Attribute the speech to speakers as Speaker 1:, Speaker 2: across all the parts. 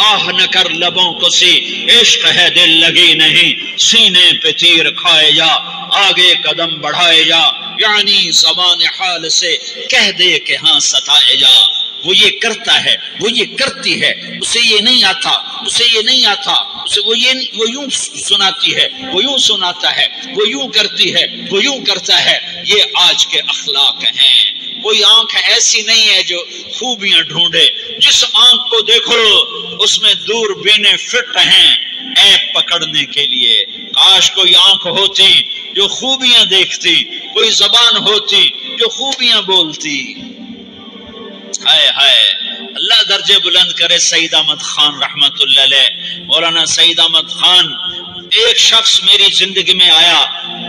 Speaker 1: آہ نہ کر لبوں کو سی، عشق ہے دل لگی نہیں، سینے پہ تیر کھائے جا، آگے قدم بڑھائے جا، یعنی زبان حال سے کہہ دے کہ ہاں ستائے جا۔ وہ یہ کرتا ہے، وہ یہ کرتی ہے، اسے یہ نہیں آتا، اسے یہ نہیں آتا، وہ یوں سناتی ہے، وہ یوں سناتا ہے، وہ یوں کرتی ہے، وہ یوں کرتا ہے۔ یہ آج کے اخلاق ہیں۔ کوئی آنکھ ایسی نہیں ہے جو خوبیاں ڈھونڈے، جس آنکھ کو دیکھو اس میں دوربینیں فٹ ہیں عیب پکڑنے کے لیے۔ کاش کوئی آنکھ ہوتی جو خوبیاں دیکھتی، کوئی زبان ہوتی جو خوبیاں بولتی۔ ہائے ہائے، اللہ درجے بلند کرے سعید احمد خان رحمت اللہ علیہ۔ مولانا سعید احمد خان، ایک شخص میری زندگی میں آیا،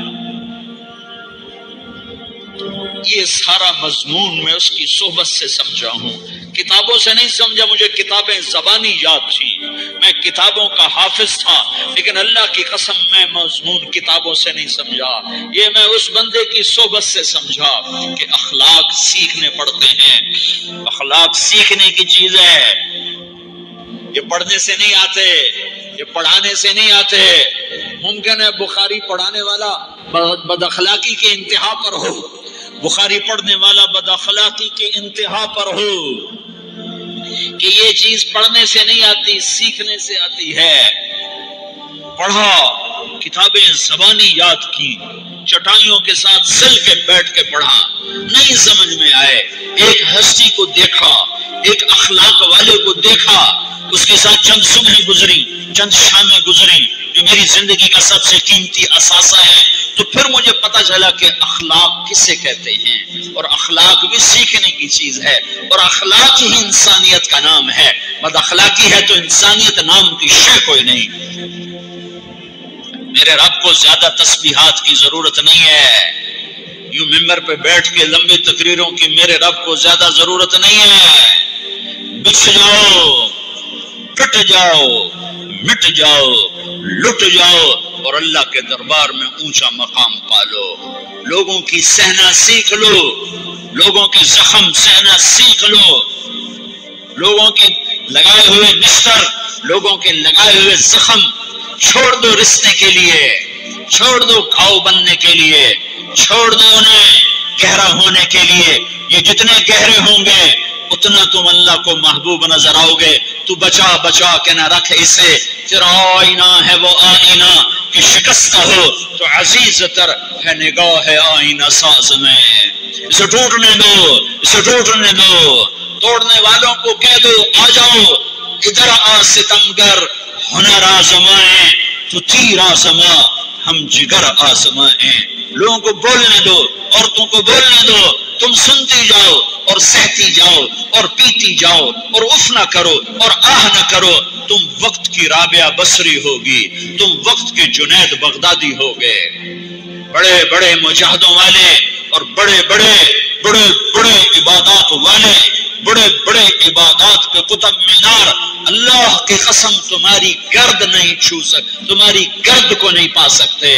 Speaker 1: یہ سارا مضمون میں اس کی صحبت سے سمجھا ہوں، کتابوں سے نہیں سمجھا۔ مجھے کتابیں زبانی یاد تھیں، میں کتابوں کا حافظ تھا، لیکن اللہ کی قسم میں مضمون کتابوں سے نہیں سمجھا، یہ میں اس بندے کی صحبت سے سمجھا کہ اخلاق سیکھنے پڑتے ہیں۔ اخلاق سیکھنے کی چیز ہے، یہ پڑھنے سے نہیں آتے، یہ پڑھانے سے نہیں آتے۔ ممکن ہے بخاری پڑھانے والا بد اخلاقی کے انتہا پر ہو، بخاری پڑھنے والا بد اخلاقی کے انتہا پر ہو، کہ یہ چیز پڑھنے سے نہیں آتی، سیکھنے سے آتی ہے۔ پڑھا، کتابیں زبانی یاد کی، چٹائیوں کے ساتھ سل کے بیٹھ کے پڑھا، نہیں سمجھ میں آئے، ایک ہستی کو دیکھا، ایک اخلاق والے کو دیکھا، اس کے ساتھ چند صبح گزری، چند شامیں گزری، جو میری زندگی کا سب سے قیمتی اثاثہ ہے، تو پھر مجھے پتا چلا کہ اخلاق کسے کہتے ہیں، اور اخلاق بھی سیکھنے کی چیز ہے، اور اخلاق ہی انسانیت کا نام ہے۔ بد اخلاقی ہے تو انسانیت نام کی شے کوئی نہیں۔ میرے رب کو زیادہ تسبیحات کی ضرورت نہیں ہے، یوں ممبر پہ بیٹھ کے لمبی تقریروں کی میرے رب کو زیادہ ضرورت نہیں ہے۔ بچھ جاؤ، کٹ جاؤ، مٹ جاؤ، لٹ جاؤ، اور اللہ کے دربار میں اونچا مقام پالو۔ لوگوں کی سہنا سیکھ لو، لوگوں کے زخم سہنا سیکھ لو، لوگوں کے لگائے ہوئے نشتر، لوگوں کے لگائے ہوئے زخم چھوڑ دو رسنے کے لیے، چھوڑ دو گھاؤ بننے کے لیے، چھوڑ دو انہیں گہرا ہونے کے لیے۔ یہ جتنے گہرے ہوں گے اتنا تم اللہ کو محبوب نظر آؤ گے۔ تو بچا بچا کے نہ رکھ اسے، تیرا آئینہ ہے وہ آئینہ کہ شکستہ ہو تو عزیز تر ہے نگاہ آئینہ ساز میں۔ اسے ٹوٹنے دو، اسے ٹوٹنے دو۔ توڑنے والوں کو کہہ دو آ جاؤ، ادھر آ ستمگر، ہنر آزمائیں تو تیر آزما، ہم جگر آزمائیں۔ لوگوں کو بولنے دو، عورتوں کو بولنے دو، تم سنتی جاؤ اور سہتی جاؤ اور پیتی جاؤ اور اف نہ کرو اور آہ نہ کرو۔ تم وقت کی رابعہ بصری ہوگی، تم وقت کے جنید بغدادی ہوگے۔ بڑے بڑے مجاہدوں والے اور بڑے بڑے بڑے بڑے عبادات والے، بڑے بڑے عبادات کے قطب مینار، اللہ کی قسم تمہاری گرد نہیں چھو سکتے، تمہاری گرد کو نہیں پا سکتے۔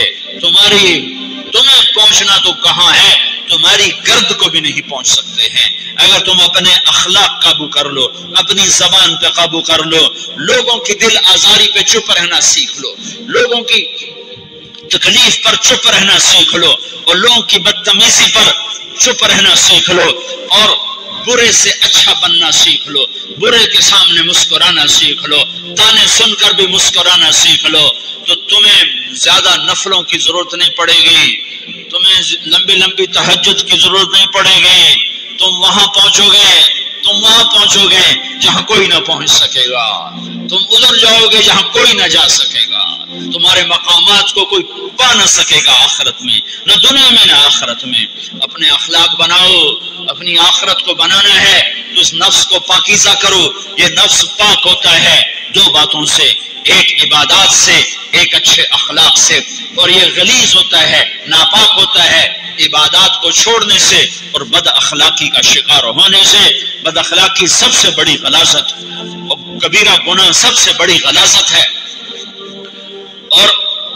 Speaker 1: تمہیں پہنچنا تو کہاں ہے، تمہاری گرد کو بھی نہیں پہنچ سکتے ہیں۔ اگر تم اپنے اخلاق قابو کر لو، اپنی زبان پہ قابو کر لو، لوگوں کی دل آزاری پہ چپ رہنا سیکھ لو، لوگوں کی تکلیف پر چپ رہنا سیکھ لو، اور لوگوں کی بدتمیزی پر چپ رہنا سیکھ لو، اور برے سے اچھا بننا سیکھ لو، برے کے سامنے مسکرانا سیکھ لو، تانے سن کر بھی مسکرانا سیکھ لو، تو تمہیں زیادہ نفلوں کی ضرورت نہیں پڑے گی، تمہیں لمبی لمبی تہجد کی ضرورت نہیں پڑے گی۔ تم وہاں پہنچو گے، تم وہاں پہنچو گے جہاں کوئی نہ پہنچ سکے گا، تم ادھر جاؤ گے جہاں کوئی نہ جا سکے گا، تمہارے مقامات کو کوئی پا نہ سکے گا آخرت میں، نہ دنیا میں نہ آخرت میں۔ اپنے اخلاق بناؤ، اپنی آخرت کو بنانا ہے تو اس نفس کو پاکیزہ کرو۔ یہ نفس پاک ہوتا ہے دو باتوں سے، ایک عبادات سے، ایک اچھے اخلاق سے، اور یہ غلیظ ہوتا ہے، ناپاک ہوتا ہے عبادات کو چھوڑنے سے اور بد اخلاقی کا شکار ہونے سے۔ بد اخلاقی سب سے بڑی غلاظت اور کبیرہ گناہ سب سے بڑی غلاظت ہے، اور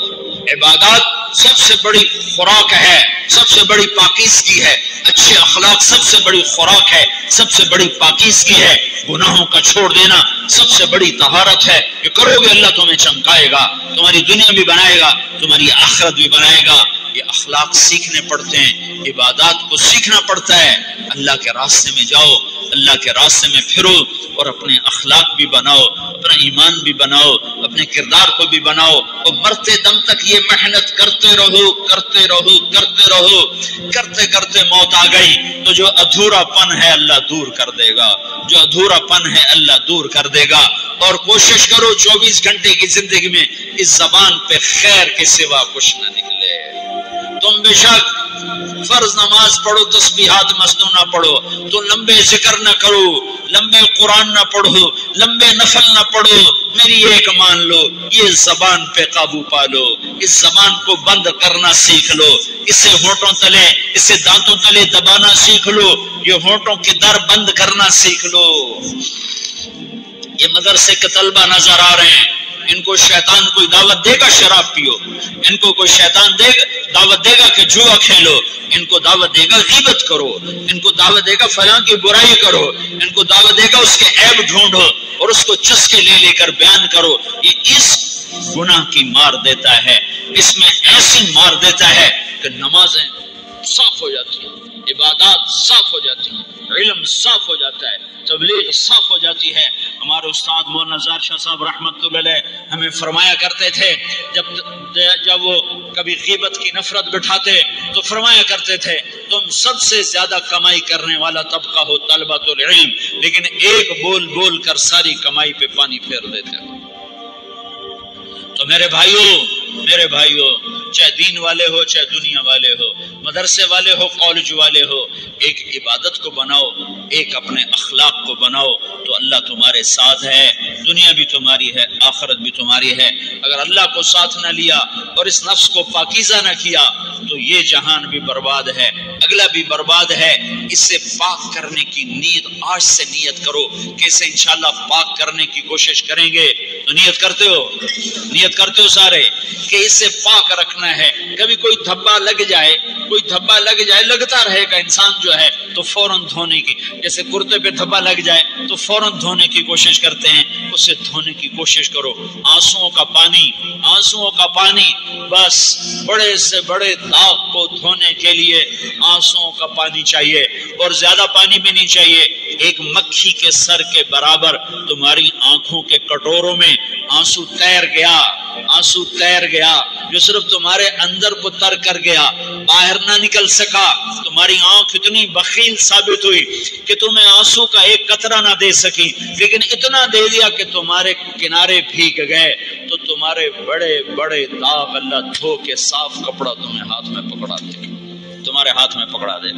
Speaker 1: عبادات سب سے بڑی خوراک ہے، سب سے بڑی پاکیزگی ہے، اچھے اخلاق سب سے بڑی خوراک ہے، سب سے بڑی پاکیزگی ہے، گناہوں کا چھوڑ دینا سب سے بڑی طہارت ہے۔ یہ کرو گے اللہ تمہیں چمکائے گا، تمہاری دنیا بھی بنائے گا، تمہاری آخرت بھی بنائے گا۔ یہ اخلاق سیکھنے پڑتے ہیں، عبادات کو سیکھنا پڑتا ہے۔ اللہ کے راستے میں جاؤ، اللہ کے راستے میں پھرو، اور اپنے اخلاق بھی بناؤ، اپنا ایمان بھی بناؤ، اپنے کردار کو بھی بناؤ، اور مرتے دم تک یہ محنت کرتے رہو کرتے رہو کرتے رہو۔ کرتے کرتے موت آ گئی تو جو ادھورا پن ہے اللہ دور کر دے گا، جو ادھورا پن ہے اللہ دور کر دے گا۔ اور کوشش کرو 24 گھنٹے کی زندگی میں اس زبان پہ خیر کے سوا کچھ نہ نکلے۔ تم بے شک فرض نماز پڑھو، تسبیحات مسنونہ پڑھو، تو لمبے ذکر نہ کرو، لمبے قرآن نہ پڑھو، لمبے نفل نہ پڑھو، میری ایک مان لو، یہ زبان پہ قابو پالو، اس زبان کو بند کرنا سیکھ لو، اسے ہونٹوں تلے، اسے دانتوں تلے دبانا سیکھ لو، یہ ہونٹوں کے در بند کرنا سیکھ لو۔ یہ مدرسے کے طلبہ نظر آ رہے ہیں، ان کو شیطان کوئی دعوت دے گا شراب پیو، ان کو کوئی شیطان دعوت دے گا کہ جوا کھیلو، ان کو دعوت دے گا غیبت کرو، ان کو دعوت دے گا فلاں کی برائی کرو، ان کو دعوت دے گا اس کے عیب ڈھونڈو اور اس کو چسکے لے لے کر بیان کرو۔ یہ اس گناہ کی مار دیتا ہے، اس میں ایسی مار دیتا ہے کہ نمازیں صاف ہو جاتی ہیں، عبادات صاف ہو جاتی ہیں، علم صاف ہو جاتا ہے، تبلیغ صاف ہو جاتی ہے۔ ہمارے استاد مولانا زار شاہ صاحب رحمۃ اللہ علیہ ہمیں فرمایا کرتے تھے، جب وہ کبھی غیبت کی نفرت بٹھاتے تو فرمایا کرتے تھے تم سب سے زیادہ کمائی کرنے والا طبقہ ہو طلبۃ العلم، لیکن ایک بول بول کر ساری کمائی پہ پانی پھیر دیتے ہو۔ تو میرے بھائیوں چاہے دین والے ہو چاہے دنیا والے ہو، مدرسے والے ہو کالج والے ہو، ایک عبادت کو بناؤ، ایک اپنے اخلاق کو بناؤ، تو اللہ تمہارے ساتھ ہے، دنیا بھی تمہاری ہے، آخرت بھی تمہاری ہے۔ اگر اللہ کو ساتھ نہ لیا اور اس نفس کو پاکیزہ نہ کیا تو یہ جہان بھی برباد ہے، اگلا بھی برباد ہے۔ اس سے پاک کرنے کی نیت آج سے نیت کرو کہ اسے انشاءاللہ پاک کرنے کی کوشش کریں گے۔ تو نیت کرتے ہو سارے کہ اسے پاک رکھنا ہے۔ کبھی کوئی دھبا لگ جائے، لگتا رہے گا انسان جو ہے تو فوراً دھونے کی، جیسے کرتے پہ دھبا لگ جائے تو فوراً دھونے کی کوشش کرتے ہیں، اسے دھونے کی کوشش کرو۔ آنسوؤں کا پانی بس بڑے سے بڑے داغ کو دھونے کے لیے آنسوؤں کا پانی چاہیے، اور زیادہ پانی بھی نہیں چاہیے۔ ایک مکھی کے سر کے برابر تمہاری آنکھوں کے کٹوروں میں آنسو تیر گیا جو صرف تمہارے اندر کو تر کر گیا، باہر نہ نکل سکا۔ تمہاری آنکھ اتنی بخیل ثابت ہوئی کہ تمہیں آنسو کا ایک قطرہ نہ دے سکی، لیکن اتنا دے دیا کہ تمہارے کنارے بھیگ گئے۔ تو تمہارے بڑے بڑے داغ اللہ دھو کے صاف کپڑا تمہیں ہاتھ میں پکڑا دے۔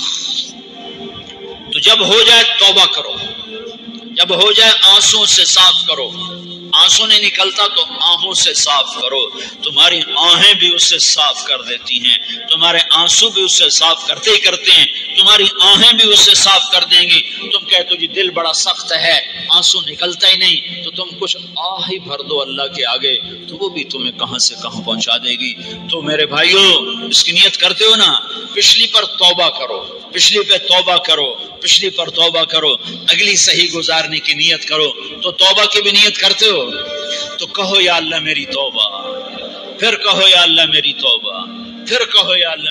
Speaker 1: تو جب ہو جائے توبہ کرو، جب ہو جائے آنسوں سے صاف کرو۔ آنسو نہیں نکلتا تو آہوں سے صاف کرو، تمہاری آہیں بھی اس سے صاف کر دیتی ہیں، تمہارے آنسو بھی اس سے صاف کرتے ہی کرتے ہیں، تمہاری آہیں بھی اس سے صاف کر دیں گی۔ تم کہتے ہو جی دل بڑا سخت ہے، آنسو نکلتا ہی نہیں، تو تم کچھ آہ ہی بھر دو اللہ کے آگے، تو وہ بھی تمہیں کہاں سے کہاں پہنچا دے گی۔ تو میرے بھائیوں اس کی نیت کرتے ہو نا، پچھلی پر توبہ کرو، پچھلی پہ توبہ کرو، پچھلی پر توبہ کرو، اگلی صحیح گزارنے کی نیت کرو۔ تو توبہ کی بھی نیت کرتے ہو تو کہو یا اللہ میری توبہ، پھر کہو یا اللہ میری توبہ، پھر کہو یا اللہ